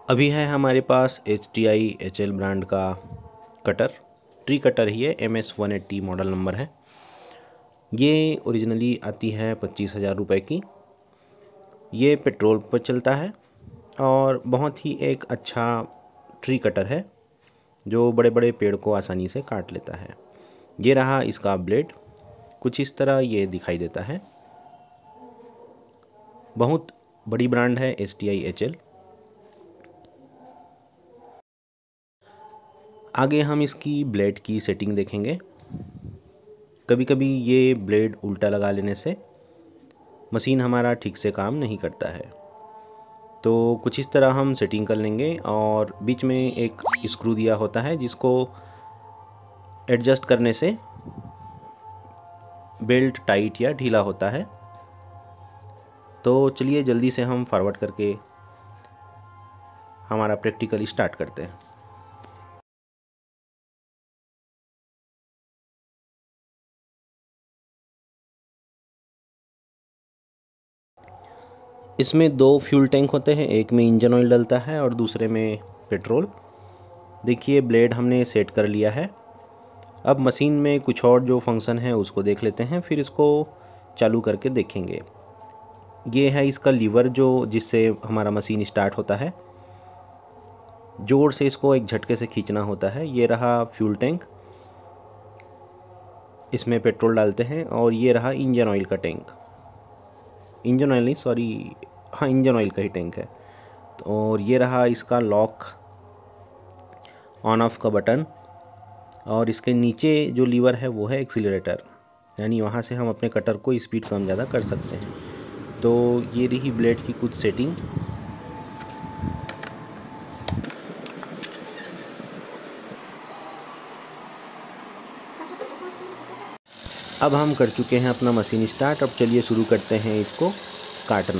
अभी है हमारे पास HTI HL ब्रांड का कटर, ट्री कटर ही है, MS-180 मॉडल नंबर है। ये ओरिजिनली आती है 25,000 रुपये की। ये पेट्रोल पर चलता है और बहुत ही एक अच्छा ट्री कटर है जो बड़े बड़े पेड़ को आसानी से काट लेता है। ये रहा इसका ब्लेड, कुछ इस तरह ये दिखाई देता है। बहुत बड़ी ब्रांड है HTI HL। आगे हम इसकी ब्लेड की सेटिंग देखेंगे। कभी कभी ये ब्लेड उल्टा लगा लेने से मशीन हमारा ठीक से काम नहीं करता है, तो कुछ इस तरह हम सेटिंग कर लेंगे। और बीच में एक स्क्रू दिया होता है जिसको एडजस्ट करने से बेल्ट टाइट या ढीला होता है। तो चलिए जल्दी से हम फॉरवर्ड करके हमारा प्रैक्टिकल स्टार्ट करते हैं। इसमें दो फ्यूल टैंक होते हैं, एक में इंजन ऑयल डलता है और दूसरे में पेट्रोल। देखिए ब्लेड हमने सेट कर लिया है। अब मशीन में कुछ और जो फंक्शन है उसको देख लेते हैं, फिर इसको चालू करके देखेंगे। ये है इसका लीवर जो जिससे हमारा मशीन स्टार्ट होता है। जोर से इसको एक झटके से खींचना होता है। ये रहा फ्यूल टैंक, इसमें पेट्रोल डालते हैं। और ये रहा इंजन ऑयल का टैंक, इंजन ऑयल नहीं सॉरी, हाँ इंजन ऑयल का ही टैंक है। और ये रहा इसका लॉक ऑन ऑफ का बटन। और इसके नीचे जो लीवर है वो है एक्सीलरेटर, यानी वहाँ से हम अपने कटर को स्पीड कम ज़्यादा कर सकते हैं। तो ये रही ब्लेड की कुछ सेटिंग। अब हम कर चुके हैं अपना मशीन स्टार्ट। अब चलिए शुरू करते हैं इसको काटना।